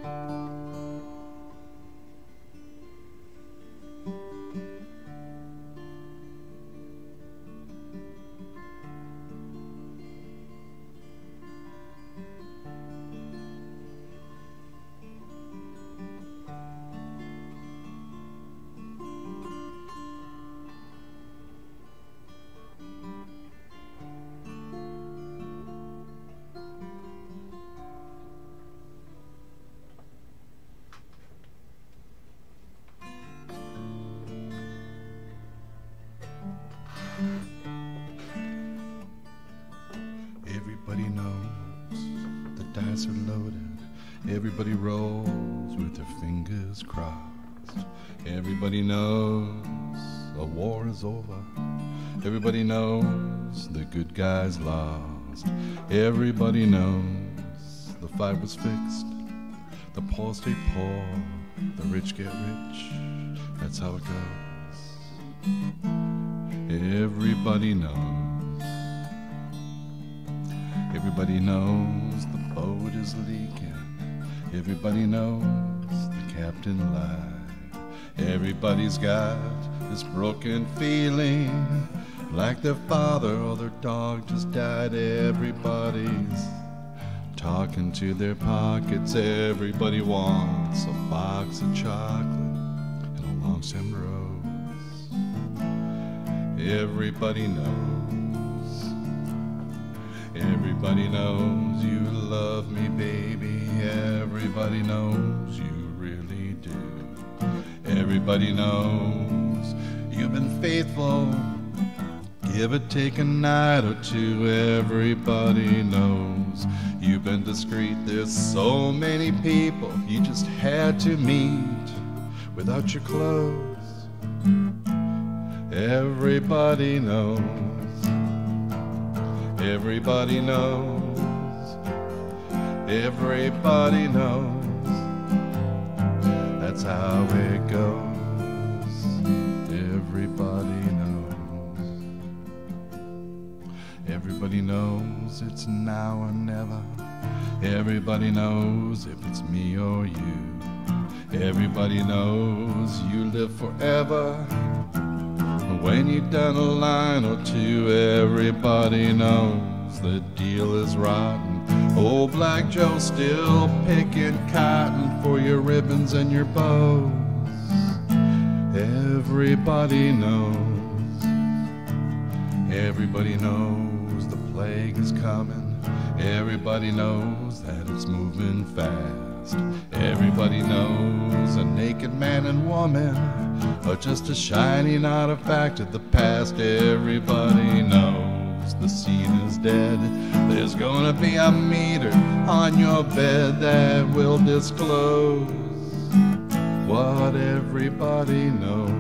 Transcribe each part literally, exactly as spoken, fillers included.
Everybody knows the dice are loaded. Everybody rolls with their fingers crossed. Everybody knows a war is over. Everybody knows the good guys lost. Everybody knows the fight was fixed. The poor stay poor, the rich get rich. That's how it goes. Everybody knows. Everybody knows the boat is leaking. Everybody knows the captain lied. Everybody's got this broken feeling, like their father or their dog just died. Everybody's talking to their pockets. Everybody wants a box of chocolate and a long stem rose. Everybody knows. Everybody knows you love me, baby. Everybody knows you really do. Everybody knows you've been faithful. Give or take a night or two. Everybody knows you've been discreet. There's so many people you just had to meet without your clothes. Everybody knows. Everybody knows. Everybody knows. That's how it goes. Everybody knows. Everybody knows it's now or never. Everybody knows if it's me or you. Everybody knows you live forever. When you've done a line or two, everybody knows the deal is rotten. Old Black Joe still picking cotton for your ribbons and your bows. Everybody knows. Everybody knows the plague is coming. Everybody knows that it's moving fast. Everybody knows a naked man and woman are just a shining artifact of the past. Everybody knows the scene is dead. There's gonna be a meter on your bed that will disclose what everybody knows.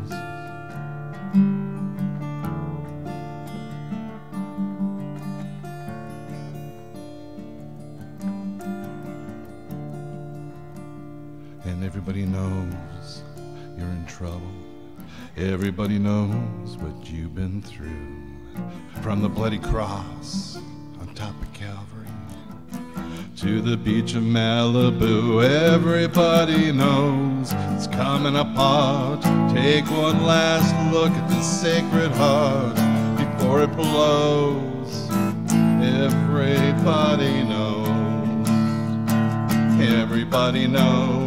And everybody knows you're in trouble. Everybody knows what you've been through. From the bloody cross on top of Calvary to the beach of Malibu, everybody knows it's coming apart. Take one last look at this sacred heart before it blows. Everybody knows. Everybody knows.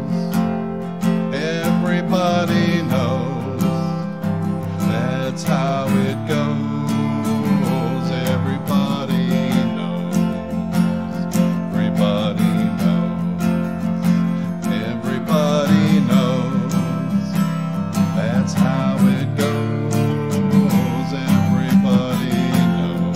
Everybody knows. That's how it goes. Everybody knows. Everybody knows. Everybody knows. That's how it goes. Everybody knows.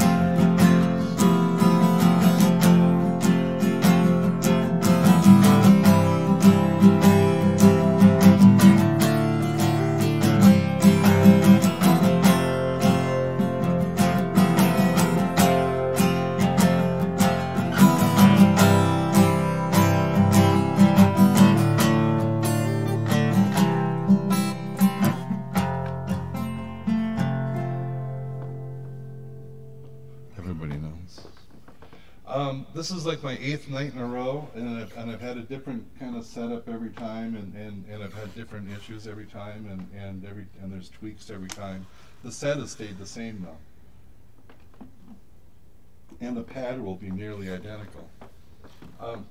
this is like my eighth night in a row, and I've, and I've had a different kind of setup every time, and, and, and I've had different issues every time, and, and every and there's tweaks every time. The set has stayed the same though, and the pad will be nearly identical. Um,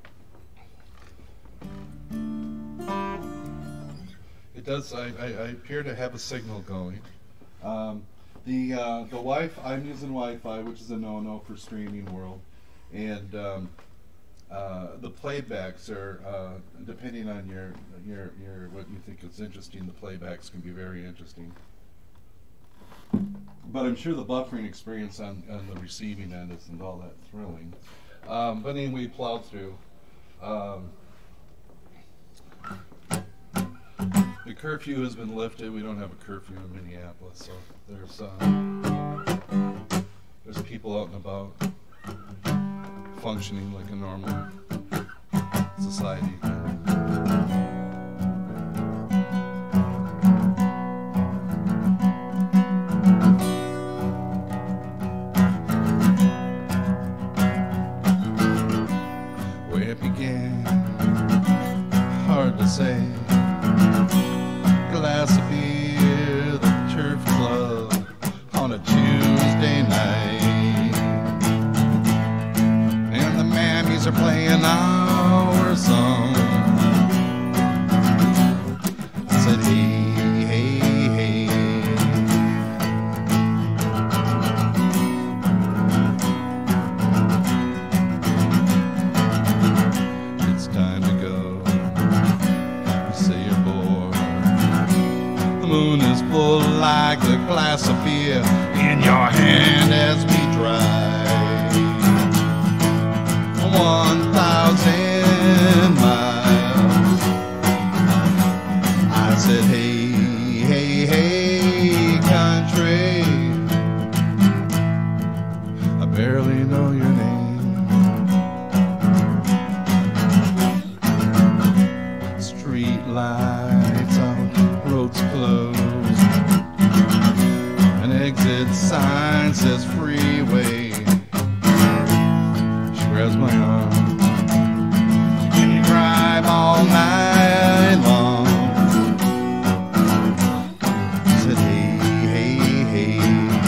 it does. I, I, I appear to have a signal going. Um, the uh, the Wi-Fi. I'm using Wi-Fi, which is a no-no for streaming world. And um, uh, the playbacks are, uh, depending on your, your, your what you think is interesting, the playbacks can be very interesting. But I'm sure the buffering experience on, on the receiving end isn't all that thrilling. Um, but anyway, we plowed through. Um, the curfew has been lifted. We don't have a curfew in Minneapolis, so there's uh, there's people out and about, functioning like a normal society. Where it began, hard to say. Glass of beer, the turf club on a Tuesday night. Are playing our song. I said, hey, hey, hey. It's time to go. You say you're bored. The moon is full like a glass of beer in your hand as we drive. One thousand miles. I said, hey, hey, hey, country. I barely know your name. Street lights out, roads closed. An exit sign says freeway. Grabs my arm. Can you drive all night long? I said, hey, hey, hey.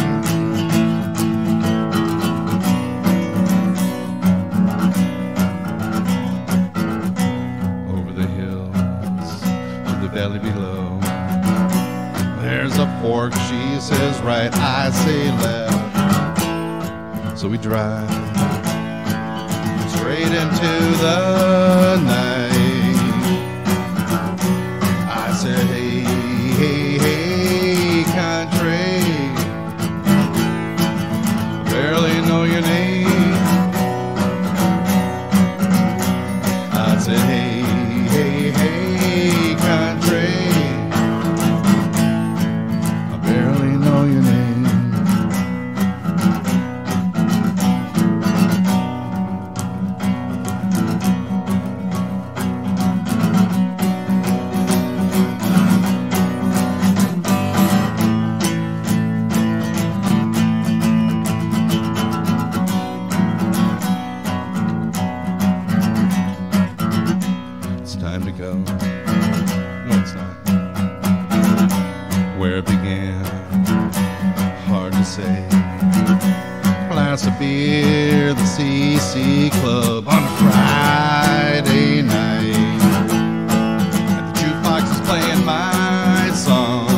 Over the hills to the valley below, there's a fork, she says right, I say left. So we drive straight into the night. I said, hey, hey, hey, country. Barely know your name. I said, hey, hey, hey, country. I barely know your name. Beer, the C C Club on a Friday night. And the jukebox is playing my song.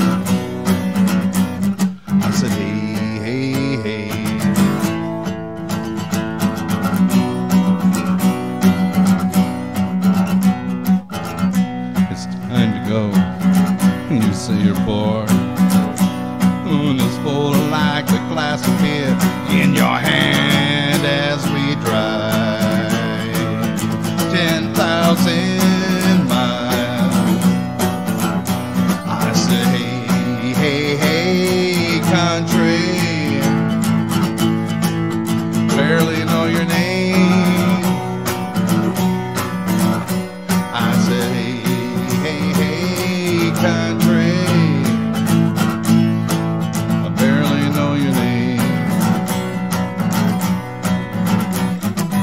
I said, hey, hey, hey. It's time to go. You say you're bored. Moon is full like a glass of beer in your hand as we drive ten thousand miles. I say, hey, hey, hey, country. Barely know your name. I say, hey, hey, hey, country. I barely know your name.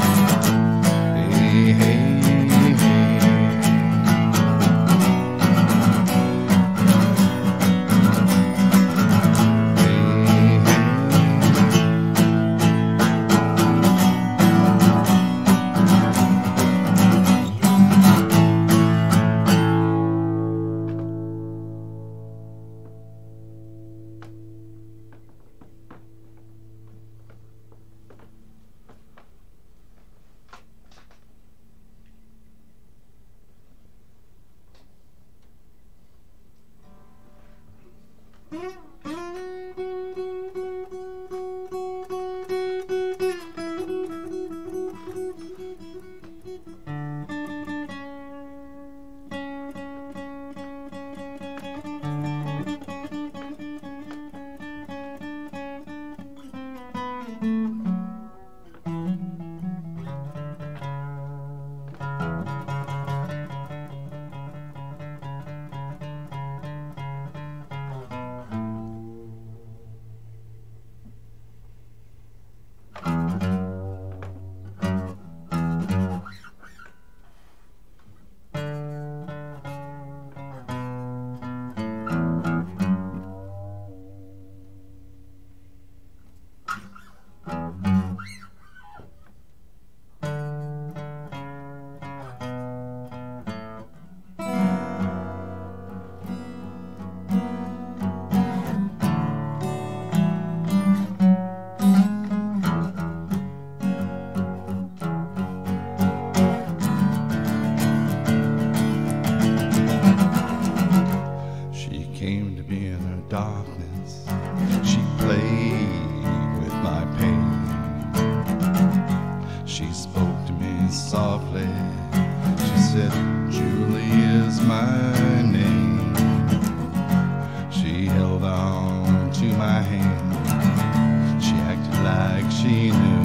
said, Julie is my name. She held on to my hand. She acted like she knew.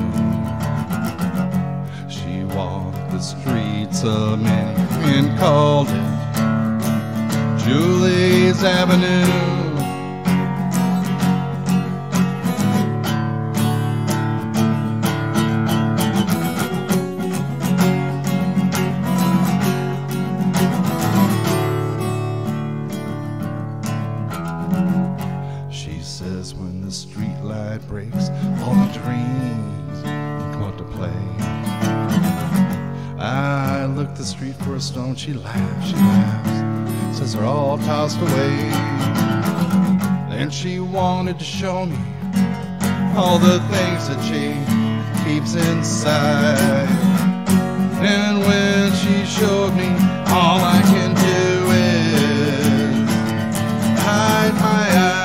She walked the streets of Manny and called it Julie's Avenue. She says when the street light breaks, all the dreams come out to play. I look the street for a stone. She laughs, she laughs, says they're all tossed away. And she wanted to show me all the things that she keeps inside. And when she showed me, all I can do is hide my eyes.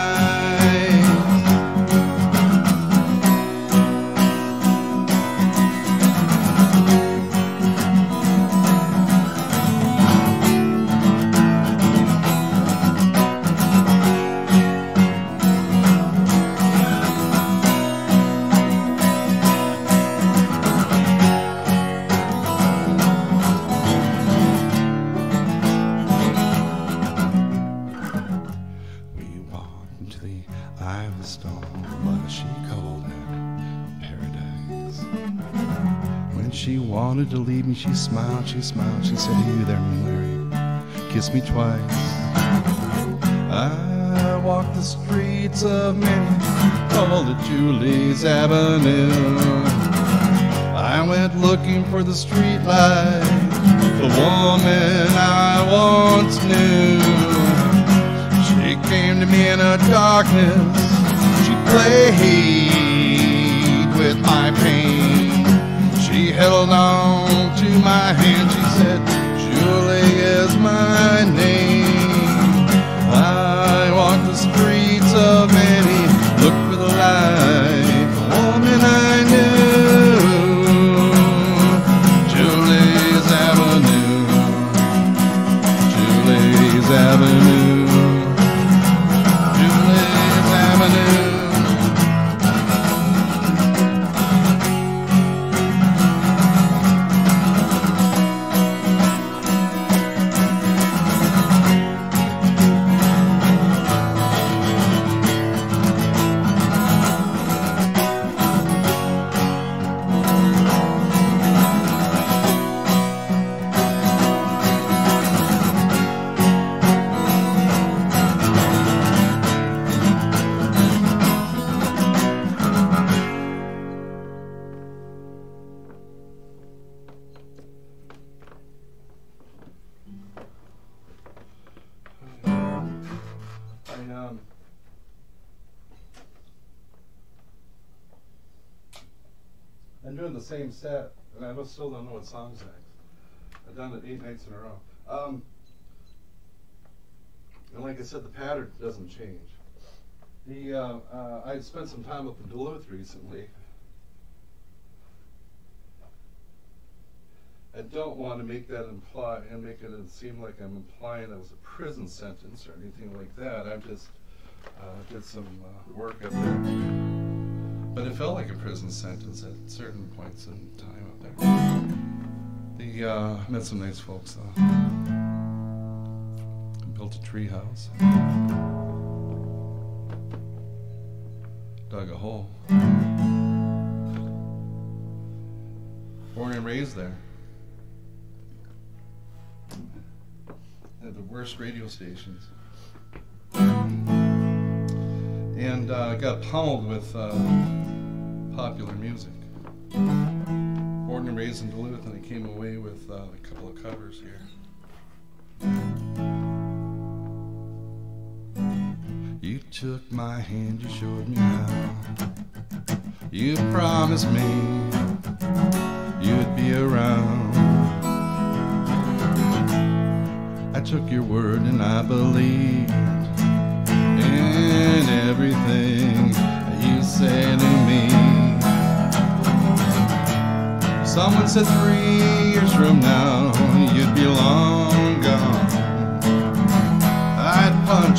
I was stoned, but she called it paradise. When she wanted to leave me, she smiled, she smiled. She said, hey, you there, Larry, kiss me twice. I walked the streets of Manny, called it Julie's Avenue. I went looking for the street light, the woman I once knew. She came to me in a darkness. She played with my pain. She held on to my hand. She said, Julie is my name. I walked the streets of Manny, looked for the light, the woman I knew. Julie's Avenue, Julie's Avenue. Um, I'm doing the same set, and I still don't know what songs next. I've done it eight nights in a row. Um, and like I said, the pattern doesn't change. The uh, uh, I spent some time up in Duluth recently. I don't want to make that imply and make it seem like I'm implying that was a prison sentence or anything like that. I just uh, did some uh, work up there, but it felt like a prison sentence at certain points in time up there. The uh, met some nice folks though. Built a tree house, dug a hole. Born and raised there. At the worst radio stations, and uh, got pummeled with uh, popular music. Born and raised in Duluth, and I came away with uh, a couple of covers here. You took my hand, you showed me how. You promised me you'd be around. I took your word and I believed in everything you said to me. Someone said three years from now you'd be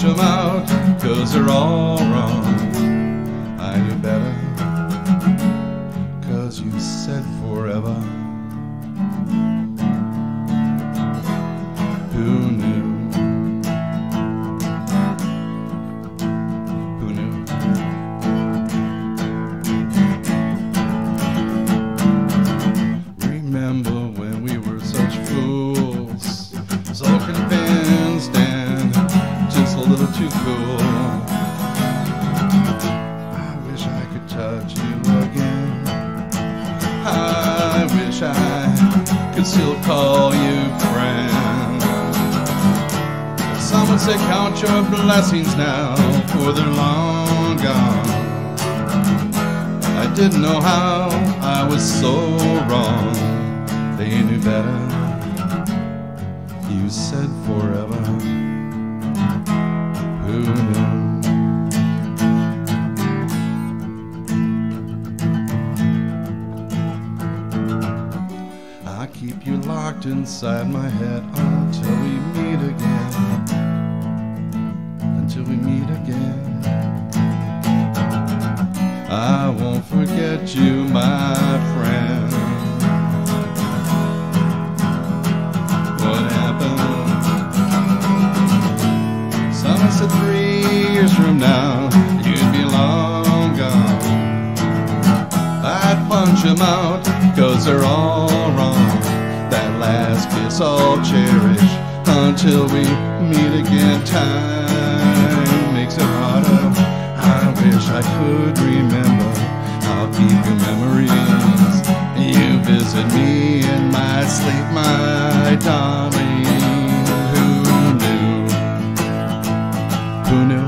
punch 'em out, 'cause they're all wrong. I knew better, 'cause you said forever. Who knew? Who knew? Remember when we were such fools, so convinced and just a little too cool. I wish I could touch you again. I wish I could still call you friend. Someone said count your blessings now, for they're long gone. I didn't know how I was so wrong. They knew better. You said forever. Who knew? I keep you locked inside my head until we meet again. Until we meet again. I won't forget you, my friend. What happened? Someone said three years from now you'd be long gone. I'd punch 'em out, 'cause they're all wrong. That last kiss I'll cherish until we meet again. Time makes it harder. I wish I could remember. I'll keep your memories. You visit me in my sleep, my darling. Who knew? Who knew?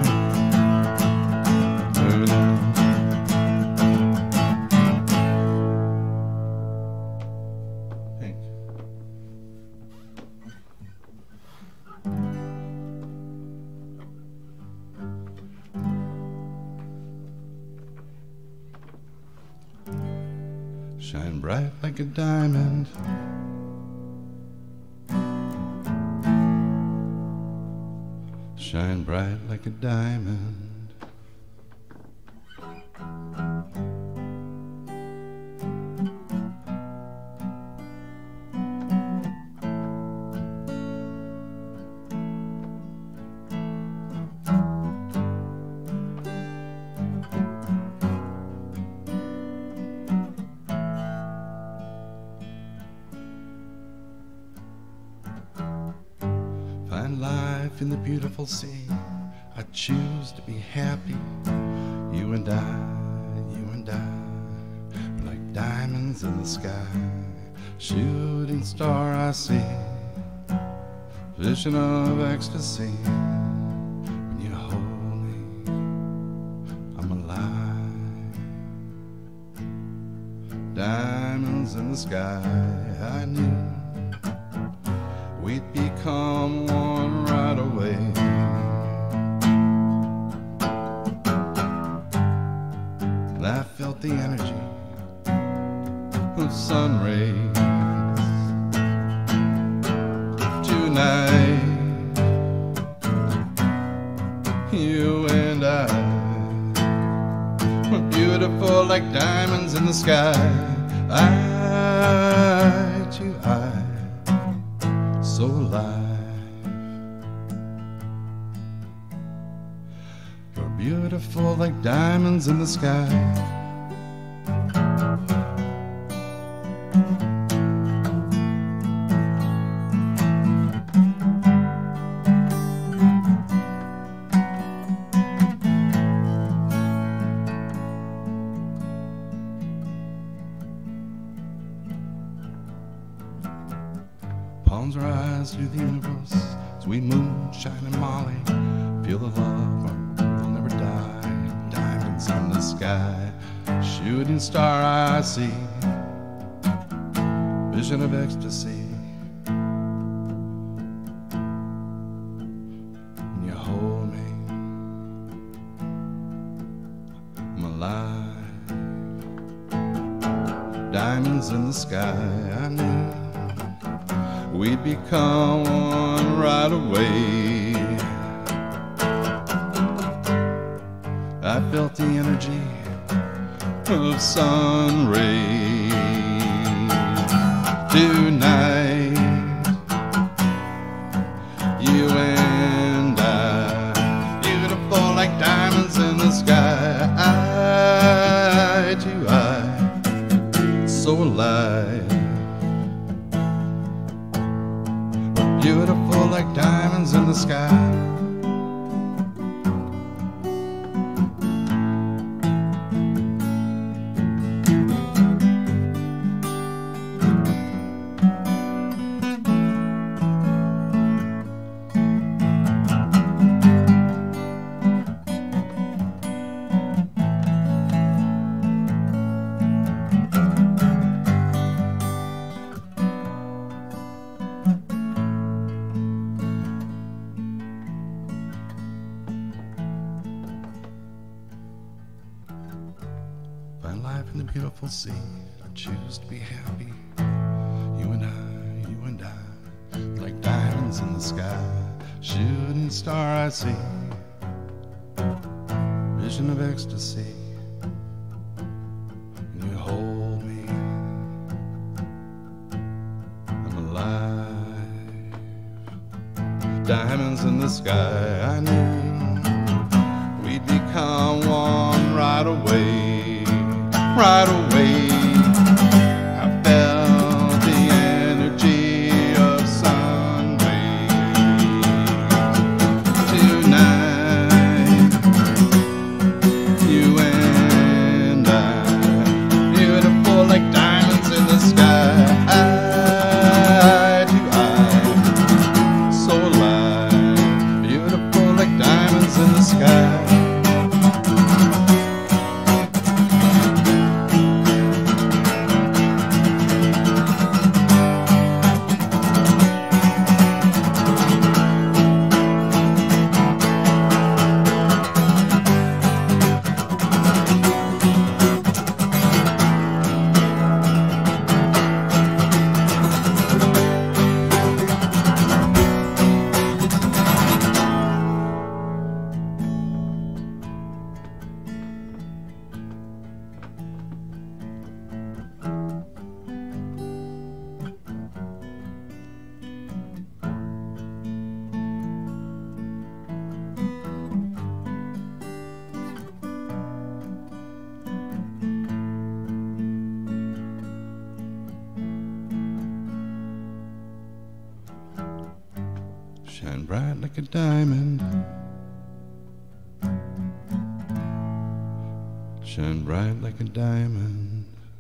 Who knew? Thank you. Shine bright like a diamond. Shine bright like a diamond. Find life in the beautiful sea. I choose to be happy. You and I, you and I, like diamonds in the sky. Shooting star I see, vision of ecstasy. When you hold me, I'm alive. Diamonds in the sky, I knew we'd become one right away. And I felt the energy of sun rays. Tonight, you and I were beautiful like diamonds in the sky. Eye to eye, so alive. You're beautiful like diamonds in the sky. Palms rise through the universe as we moonshine and Molly. Feel the love will never die. Diamonds in the sky, shooting star I see, vision of ecstasy. When you hold me, I'm alive. Diamonds in the sky, I knew we'd become one right away. I felt the energy of sun rays. Tonight, you and I, beautiful like diamonds in the sky, eye to eye, so alive. We're beautiful like diamonds in the sky. Find life in the beautiful sea. I choose to be happy. You and I, you and I, like diamonds in the sky. Shooting star I see, vision of ecstasy. And you hold me, I'm alive. Diamonds in the sky, I knew we'd become one right away. Right away, I felt the energy of sun rays. Tonight, you and I, beautiful like diamonds in the sky, eye to eye, so alive, beautiful like diamonds in the sky. Shine bright like a diamond. Shine bright like a diamond.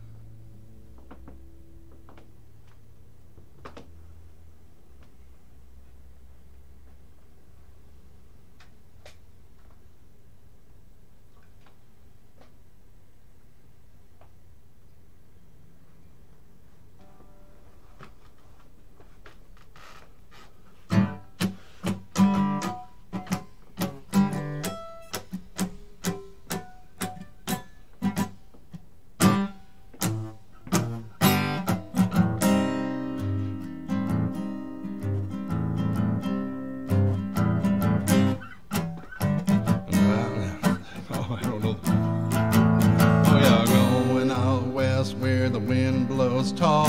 Where the wind blows tall,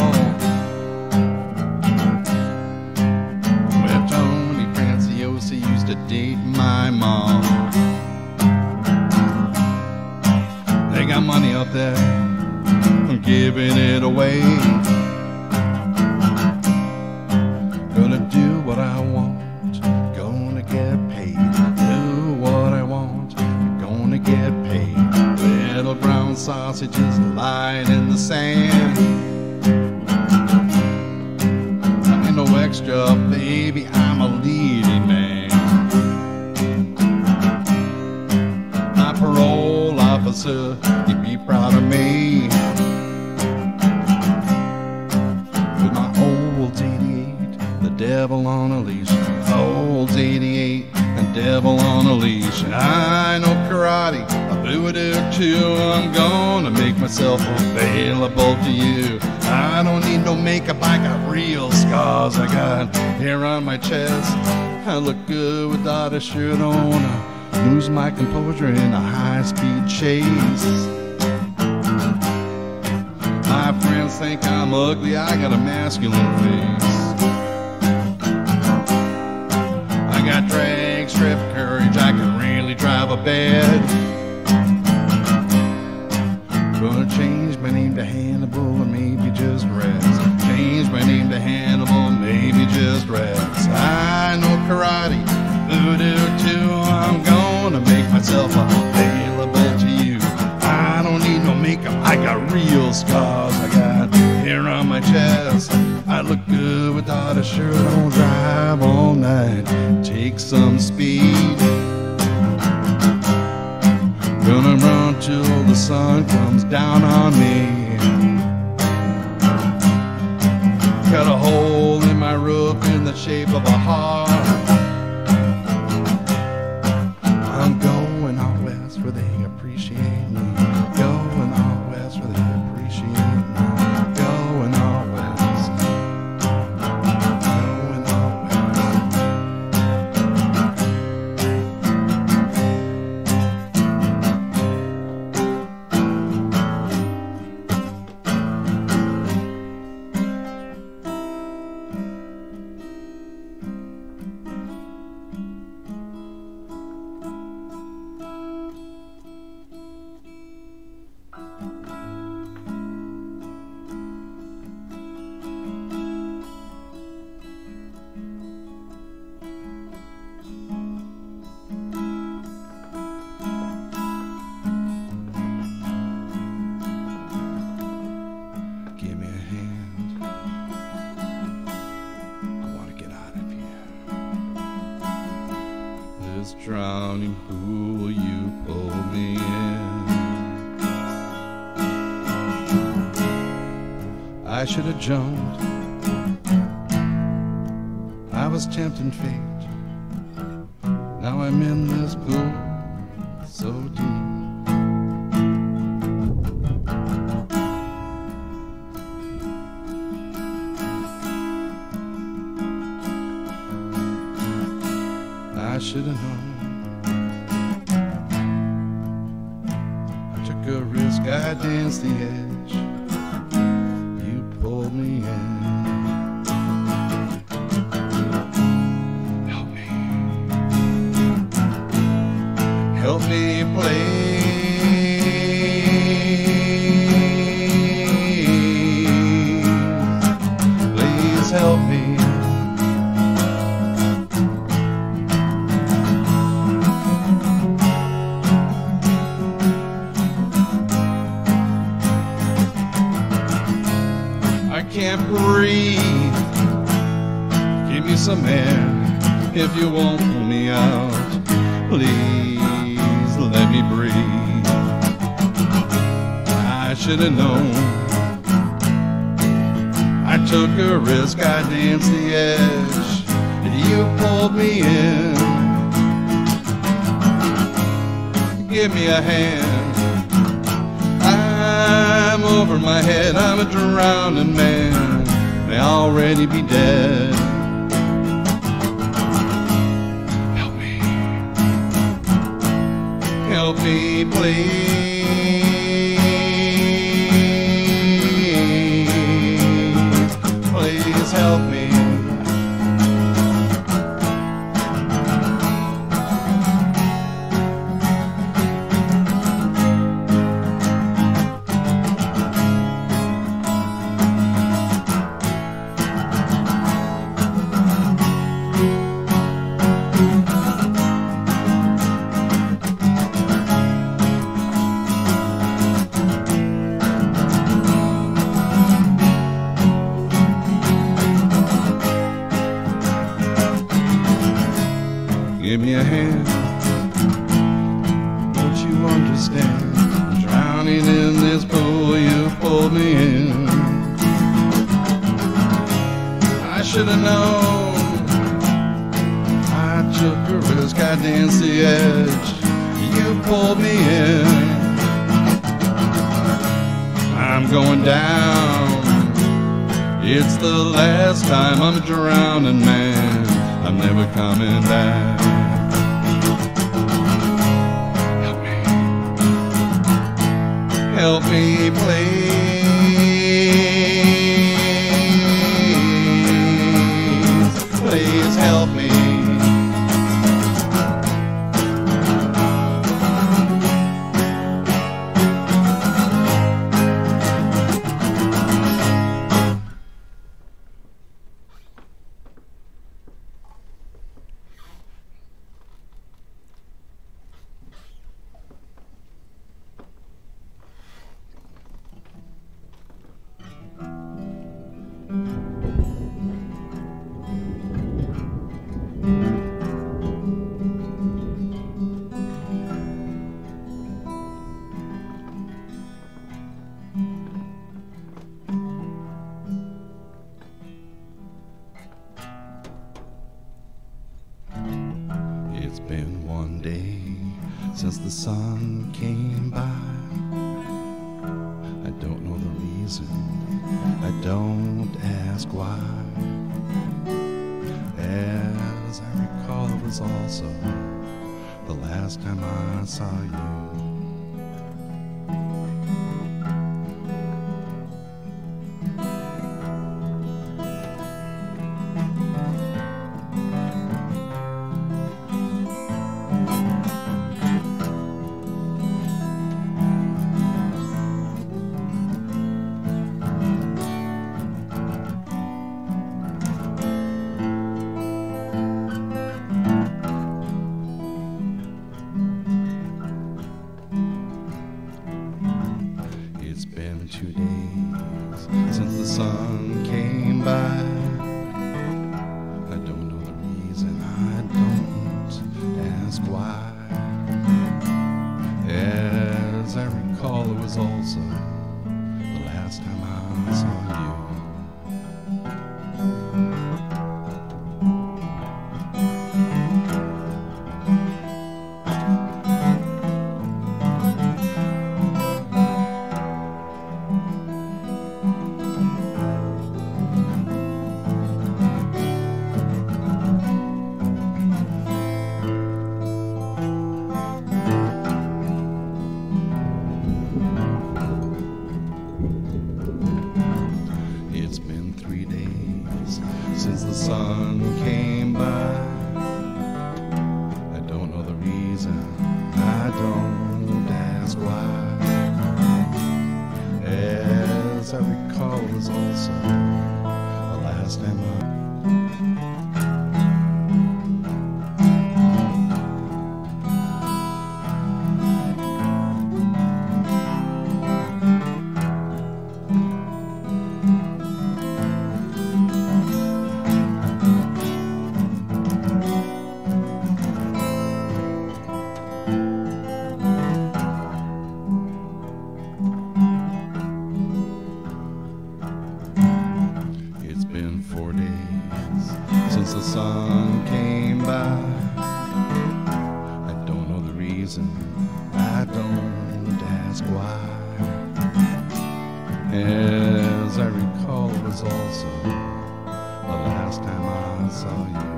where Tony Franciosi used to date my mom. They got money up there, I'm giving it away. Gonna do what I want, gonna get paid. Do what I want, gonna get paid. Little brown sausages lying in the sand. I ain't no extra, baby, I'm a leading man. My parole officer, you'd be proud of me. With my old eighty-eight, the devil on a leash. Old eighty-eight, the devil on a leash. I know karate, voodoo too. I'm gonna make myself available to you. I don't need no makeup, I got real scars. I got hair on my chest, I look good without a shirt on. lose my composure in a high-speed chase. My friends think I'm ugly, I got a masculine face. I got drag strip courage, I can really drive a bed. Gonna change my name to Hannibal, or maybe just rest. Change my name to Hannibal, maybe just rest. I know karate, voodoo too. I'm gonna make myself available to you. I don't need no makeup, I got real scars. I got hair on my chest. I look good without a shirt on. Drive all night, take some speed. Gonna run till the sun comes down on me. Got a hole in my roof in the shape of a heart. I'm going out west where they appreciate me. Going out west where they appreciate me. Going out west. Going out drowning pool, you pulled me in. I should have jumped, I was tempting fate. Now I'm in this pool so deep. I should have known. I took a risk, I danced the edge. You pulled me in. Help me. Help me please. Please help me. I can't breathe. Give me some air if you want me out. Please let me breathe. I should have known. I took a risk, I danced the edge. You pulled me in. Give me a hand. I'm over my head, I'm a drowning man, may already be dead. Help me, help me please, please help me. Give me a hand, don't you understand? Drowning in this pool, you pulled me in. I should have known. I took a risk, I danced the edge. You pulled me in. I'm going down. It's the last time I'm drowning, man. I'm never coming back. help me, please. Please help me. It's been one day since the sun came by. I don't know the reason, I don't ask why. As I recall, it was also the last time I saw you. It's been two days since the sun came by. I don't know the reason, I don't ask why. As I recall, it was also the last time I saw you. It's been three days since the sun came by. I don't know the reason, I don't ask why. As I recall, it was also the last time I four days since the sun came by. I don't know the reason, I don't ask why. As I recall, it was also the last time I saw you.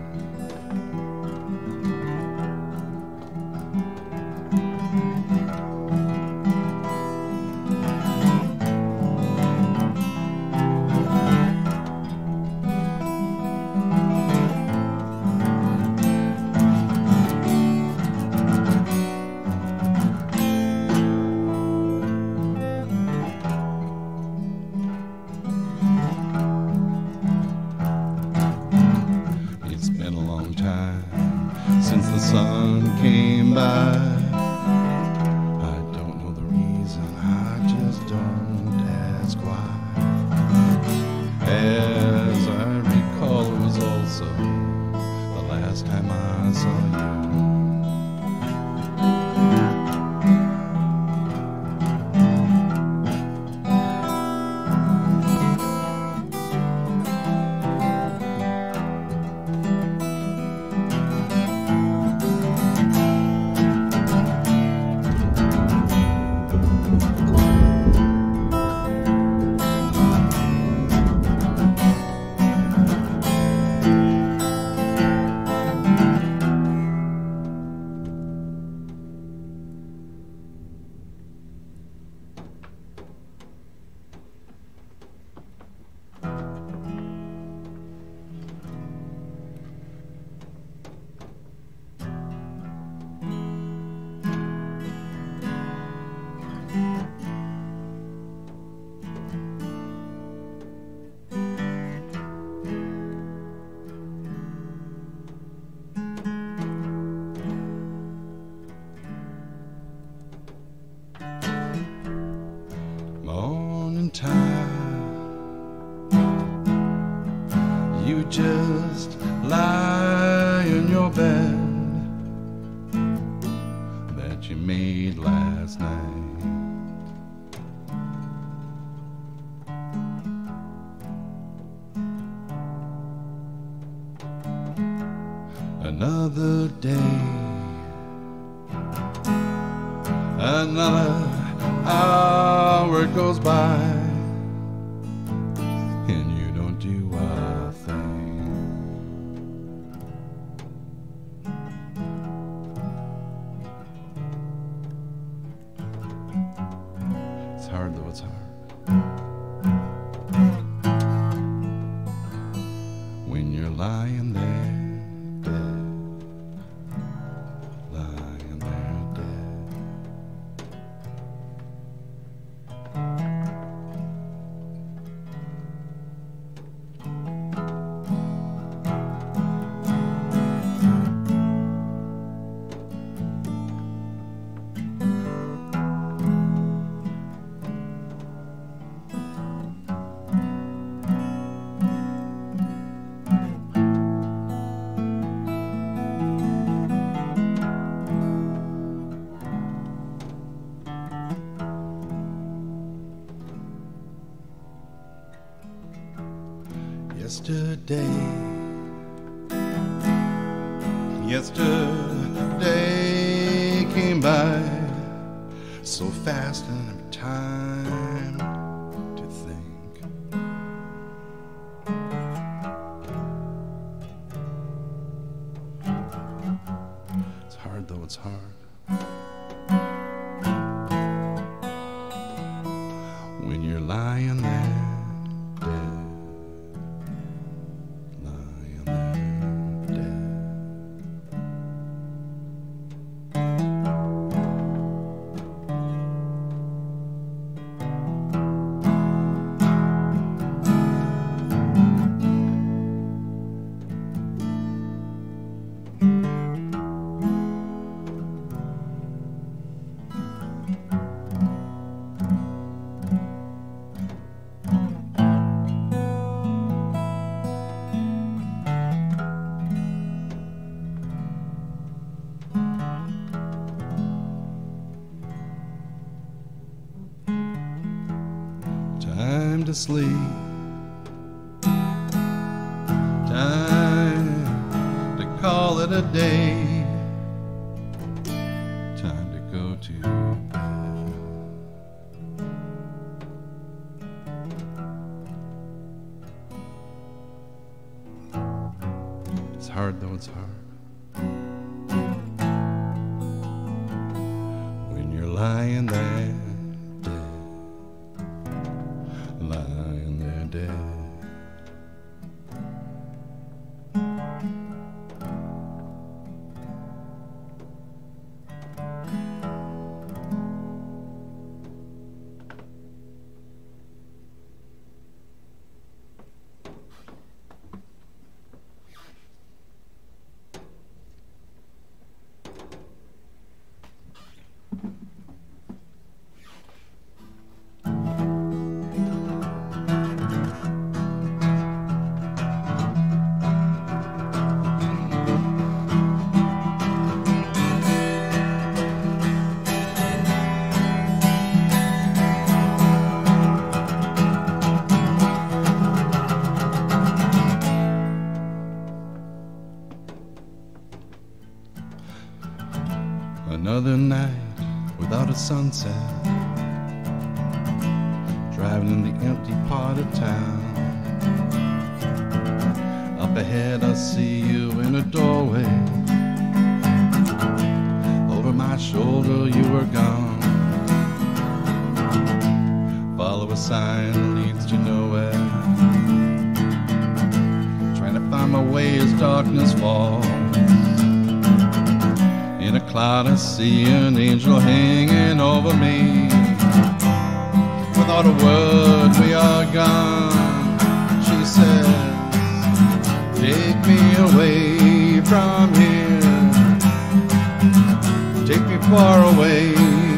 Since the sun came by, I don't know the reason, I just don't ask why. As I recall, it was also the last time I saw you. just lie in your bed that you made last night. Another day, another hour goes by, and you don't do a thing. It's hard though, it's hard. When you're lying there dead, lying there dead. Yesterday, yesterday came by so fast, and I'm time to think. It's hard though, it's hard. When you're lying there dead. Time to sleep, time to call it a day, time to go to bed. It's hard though, it's hard. When you're lying there lying there dead. Another night without a sunset, driving in the empty part of town. Up ahead I see you in a doorway. Over my shoulder you were gone. Follow a sign that leads to nowhere, trying to find my way as darkness falls. In a cloud I see an angel hanging over me. Without a word we are gone. She says, take me away from here, take me far away.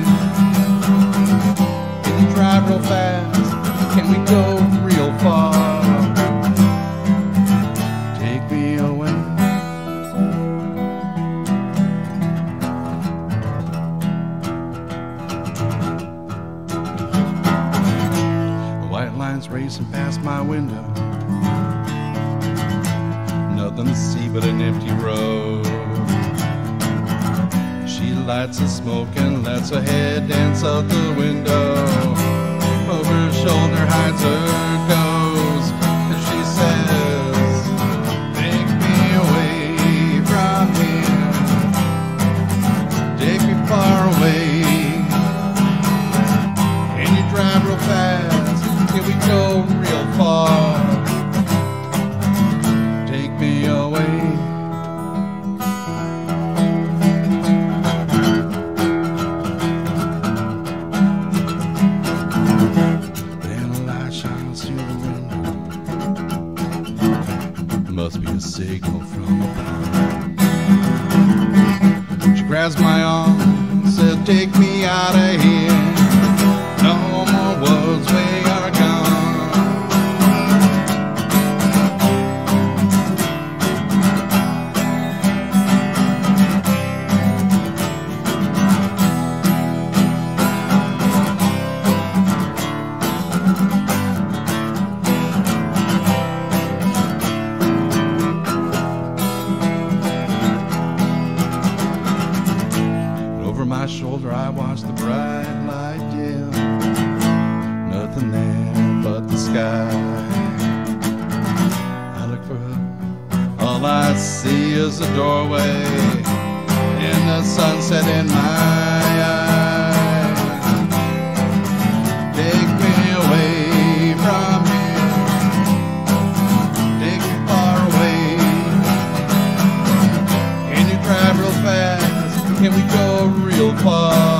Can you drive real fast? Can we go real far? racing past my window. Nothing to see but an empty road. She lights a smoke and lets her head dance out the window. Over her shoulder hides her ghost, and she says, take me away from here, take me far away. Can you drive real fast? Can we go real far? Take me away. Must be a signal from above. She grabs my arm, said, take me out of here. No more words, we are gone. Over my shoulder I watch the bright light dim. Nothing there but the sky. I look for her, all I see is a doorway and the sunset in my eyes. Take me away from here, take me far away. Can you drive real fast? Can we go real far?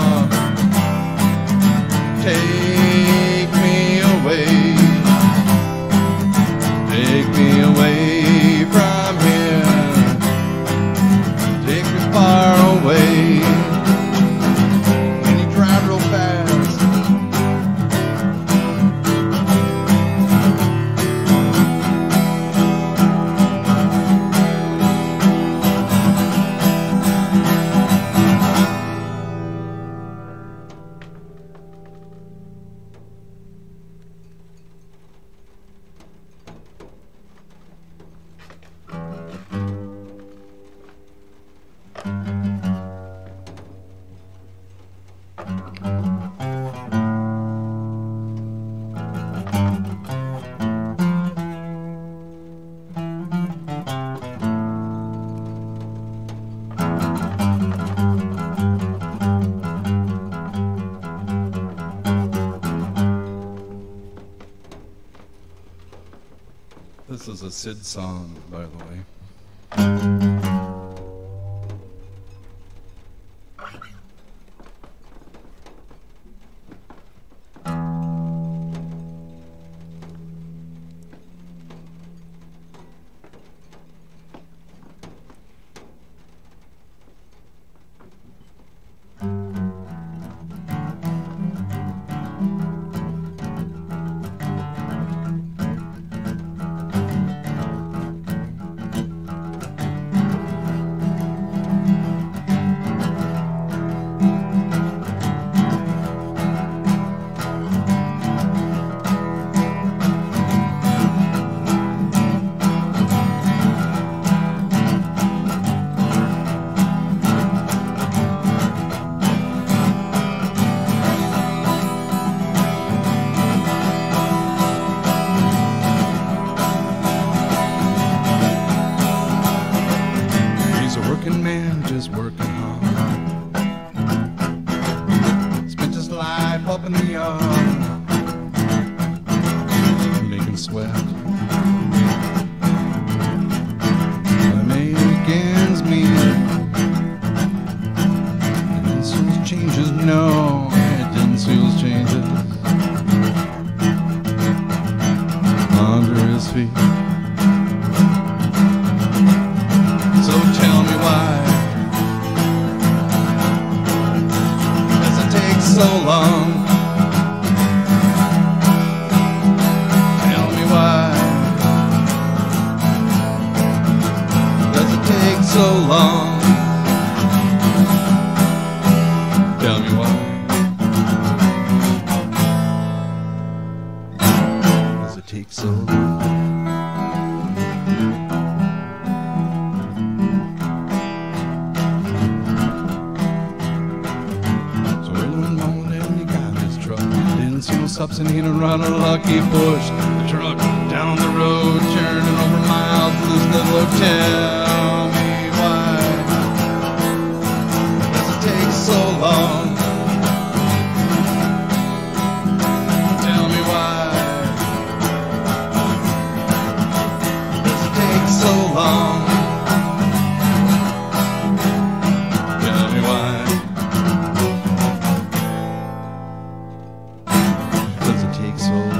Take me away, take me away from here, take me far away. Can you drive real fast? This is a Sid song, by the way. Just working hard, spent his life up in the yard, making sweat. The May begins me, and then soon changes. No, it didn't soon changes under his feet. So tell me why so long. Tell me why does it take so long? Tell me why. stops and he'll run a lucky push. The truck down the road, churning over miles to this little hotel. Tell me why does it take so long? Tell me why does it take so long? Tell me why does it take so long?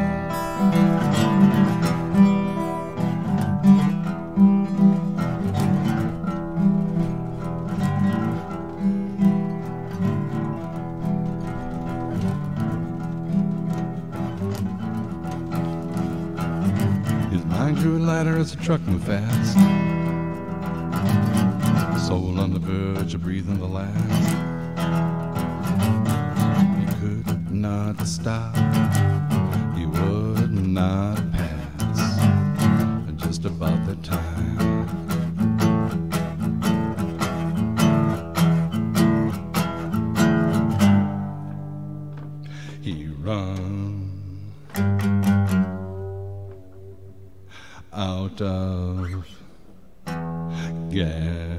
His mind grew lighter as the truck moved fast. Soul on the verge of breathing the last. He could not stop. He would not pass. And just about that time, he run out of gas.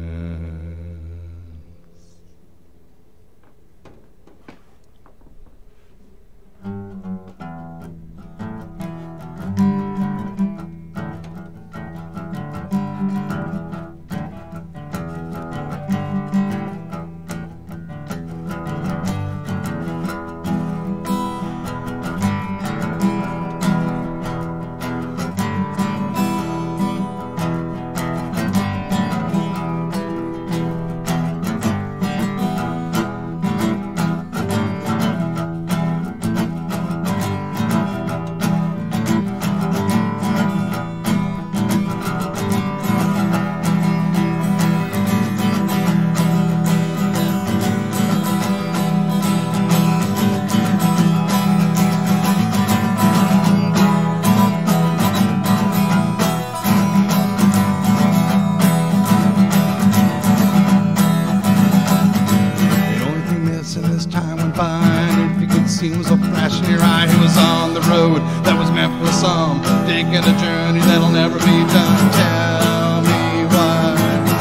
Was a flash in your eye. He was on the road that was meant for some, taking a journey that'll never be done. Tell me why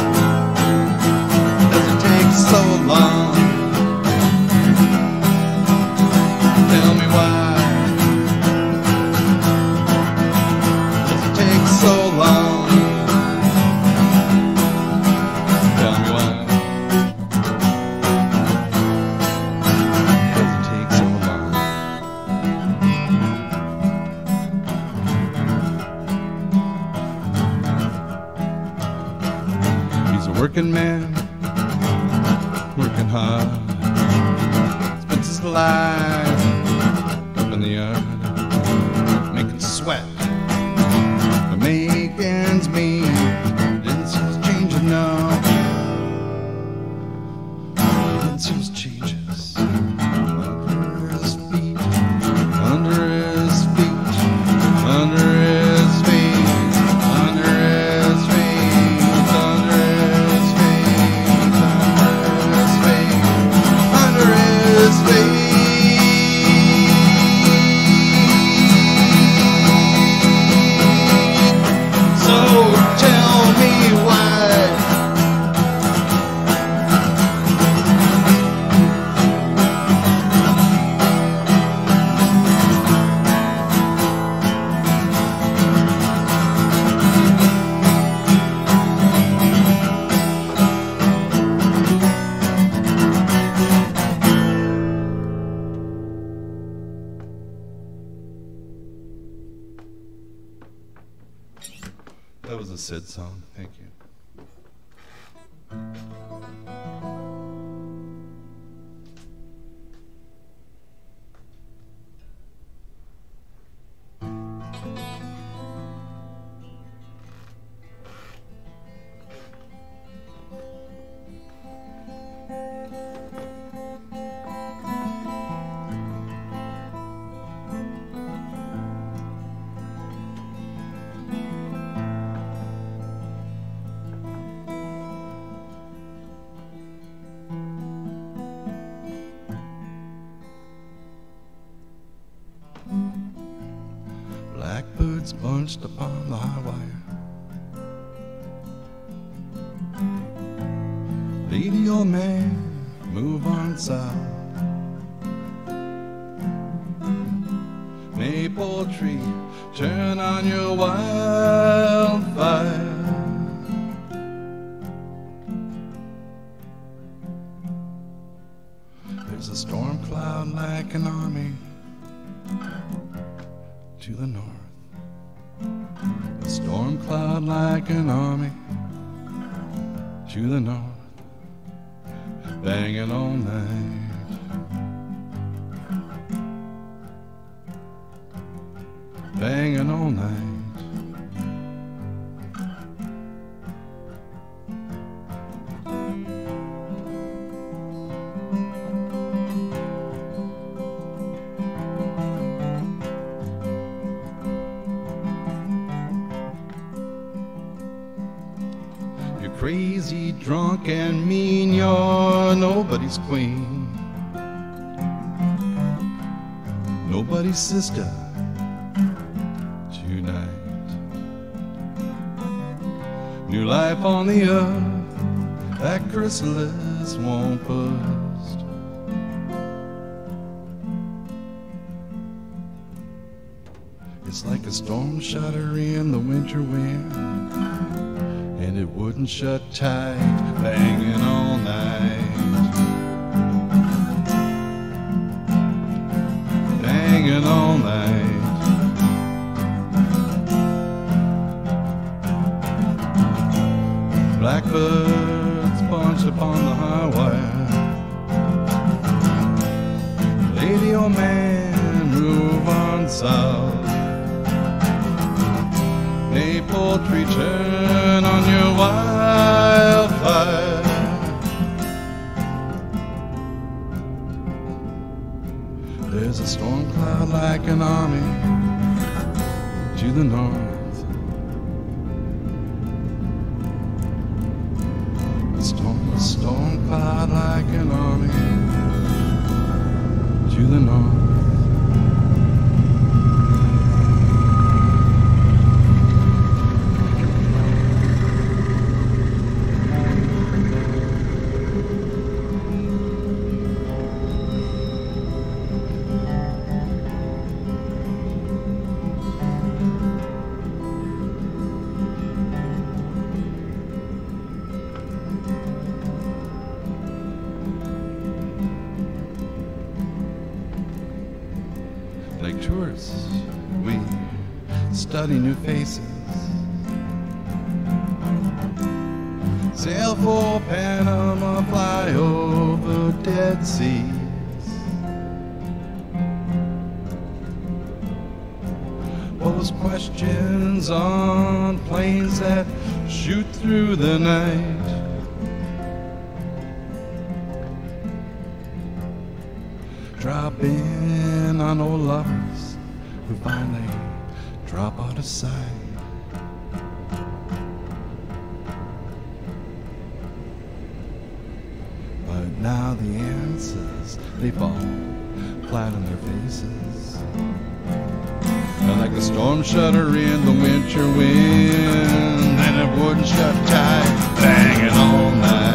does it take so long? Tell me why does it take so long? Tell me why. Working man, working hard, spends his life up in the yard, making sweat, but make ends meet. Didn't see us changing now. Didn't see us changes under his feet, under his feet, under his feet, under his feet. That was a Sid song. Thank you. bunched upon the high wire. Lady, old man, move on south. Maple tree, turn on your wildfire. There's a storm cloud like an army to the north. A storm cloud like an army to the north. Banging all night, banging all night. You're crazy, drunk, and mean, you're nobody's queen, nobody's sister tonight. New life on the earth, that chrysalis won't burst. It's like a storm shutter in the winter wind, and it wouldn't shut tight, banging all night, banging all night. Blackbirds bunched upon the high wire. Lady, old man, move on south. Maple tree, turn on your wildfire. There's a storm cloud like an army to the north. A storm, a storm cloud like an army to the north. Like tourists, we study new faces, sail for Panama, fly over dead seas, pose questions on planes that shoot through the night. Drop in on old lovers who finally drop out of sight. But now the answers, they fall flat on their faces. And like a storm shutter in the winter wind, and it wouldn't shut tight, banging all night.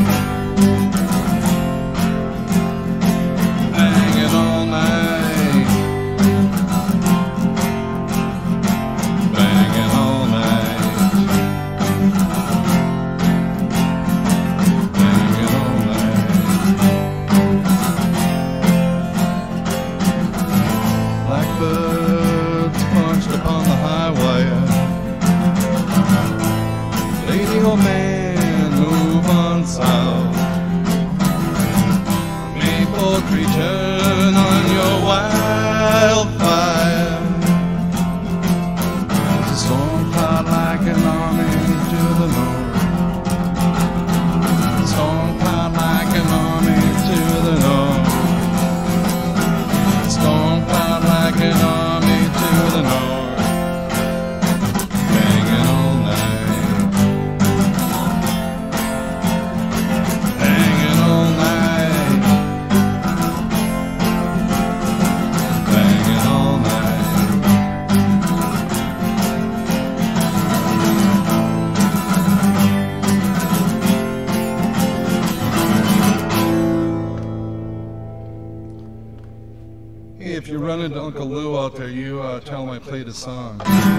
Blackbirds punched upon the high wire. Lady, old man, to Uncle Lou out there. You uh, tell him I played a song.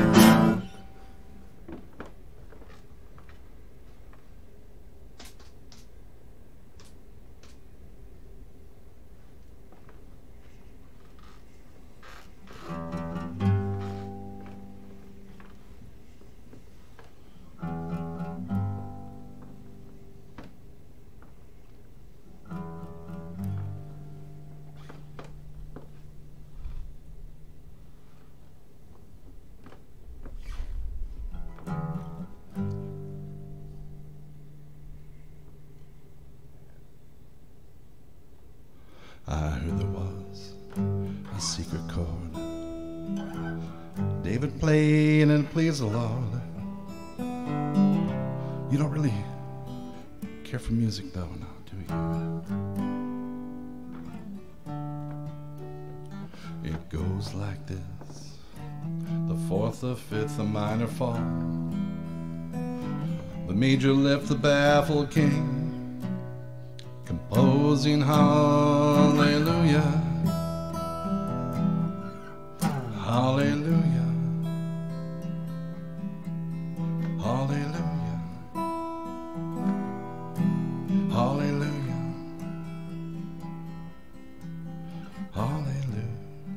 I heard there was a secret chord David played and it pleased the Lord. You don't really care for music though, now, do you? It goes like this: the fourth, the fifth, the minor fall, the major lift, the baffled king, composing hallelujah, hallelujah, hallelujah, hallelujah, hallelujah.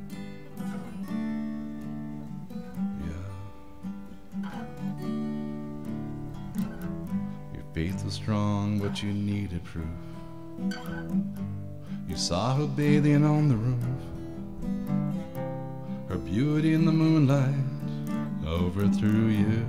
Your faith was strong, but you needed proof. You saw her bathing on the roof, her beauty in the moonlight overthrew you.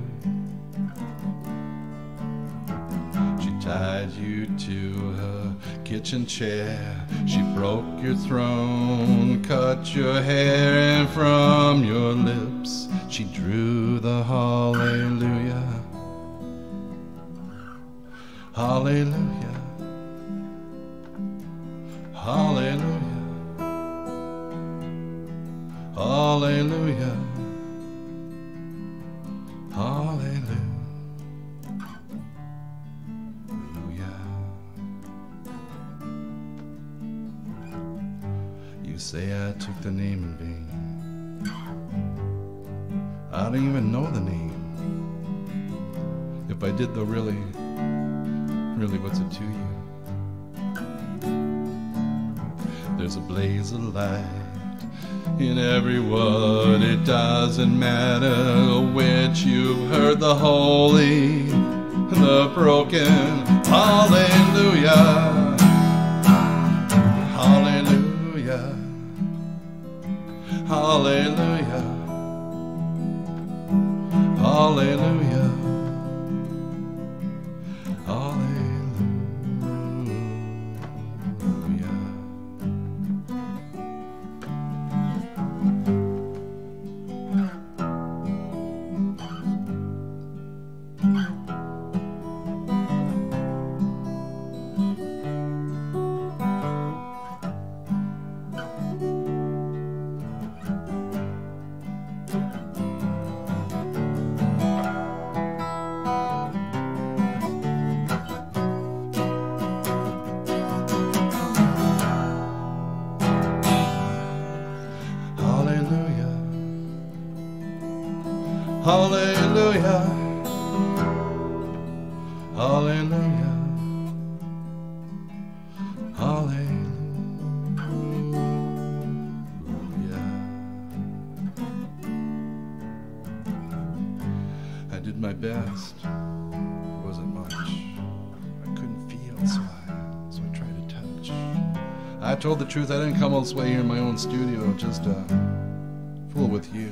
She tied you to her kitchen chair, she broke your throne, cut your hair, and from your lips she drew the hallelujah, hallelujah, hallelujah, hallelujah, hallelujah. You say I took the name in vain. I don't even know the name. If I did though, really, really, what's it to you? There's a blaze of light in every word. It doesn't matter which. You've heard the holy, the broken. Hallelujah, hallelujah, hallelujah, hallelujah, hallelujah. Hallelujah, hallelujah, hallelujah. I did my best. It wasn't much. I couldn't feel, so I, so I tried to touch. I told the truth. I didn't come all this way here in my own studio just to fool with you.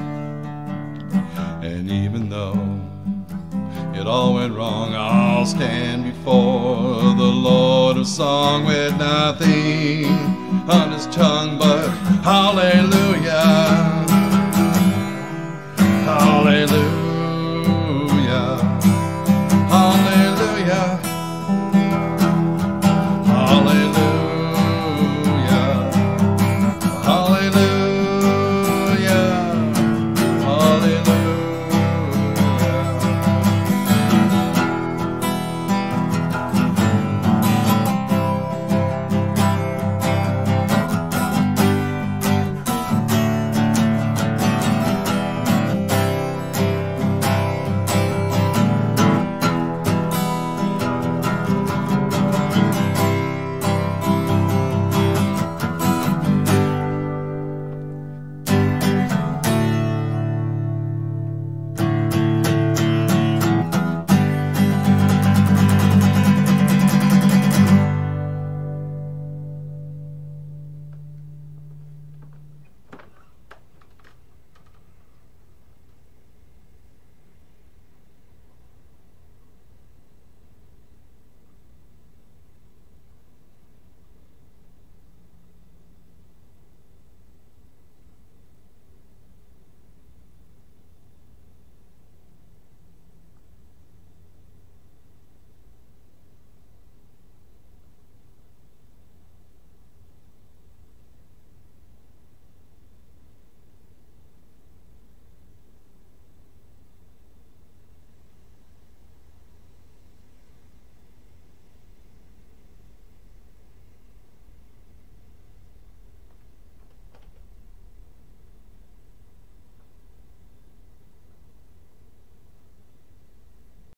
And even though it all went wrong, I'll stand before the Lord of song with nothing on his tongue but hallelujah,